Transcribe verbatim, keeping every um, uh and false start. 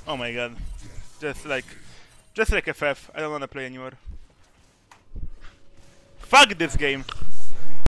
Oh my god. Just like... Just like F F. I don't wanna play anymore. Fuck this game!